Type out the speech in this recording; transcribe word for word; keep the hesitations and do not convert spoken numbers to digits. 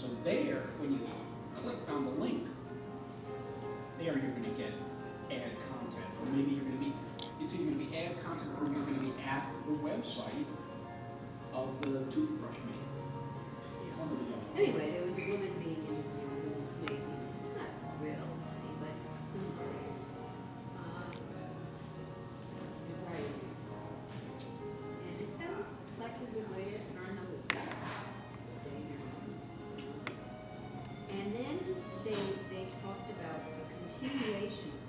So there, when you clicked on the link, there you're going to get ad content, or maybe you're going to be, it's either going to be ad content or you're going to be at the website of the toothbrush maker. One or the other. Anyway, there was a woman being interviewed who was making, not real money, but some varieties. Uh, varieties. And it sounded like a good way to earn a living. So, you know. And then they, they talked about a continuation